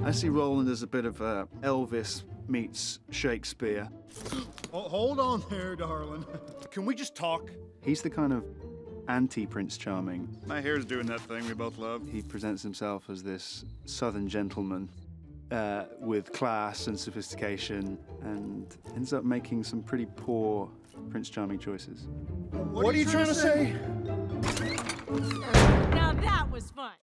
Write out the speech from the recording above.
I see Roland as a bit of Elvis meets Shakespeare. Oh, hold on there, darling. Can we just talk? He's the kind of anti-Prince Charming. My hair's doing that thing we both love. He presents himself as this southern gentleman with class and sophistication, and ends up making some pretty poor Prince Charming choices. What are you trying to say? Now that was fun.